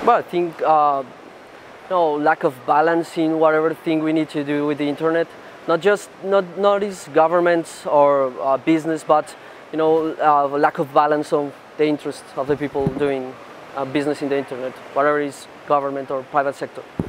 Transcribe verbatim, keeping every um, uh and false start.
Well, I think uh, no lack of balance in whatever thing we need to do with the internet. Not just not not is governments or uh, business, but you know uh, lack of balance of the interests of the people doing uh, business in the internet, whatever is government or private sector.